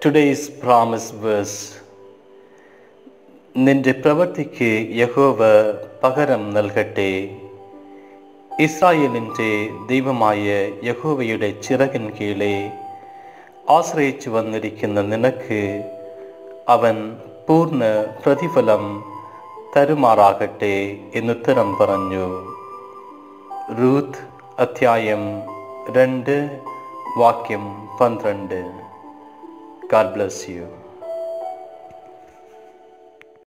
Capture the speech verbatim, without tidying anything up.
Today's promise verse. നിന്റെ പ്രവൃത്തിക്ക് യഹോവ പകരം നൽകട്ടെ. ഇസ്രായേലിൻ്റെ ദൈവമായ യഹോവയുടെ ചിറകിൻ കീഴെ ആശ്രയിച്ചു വന്നിരിക്കുന്ന നിനക്ക് അവൻ പൂർണ്ണ പ്രതിഫലം തരുമാറാകട്ടെ എന്നുത്തരം പറഞ്ഞു. റൂത്ത് അധ്യായം രണ്ട് വാക്യം പന്ത്രണ്ട്. God bless you.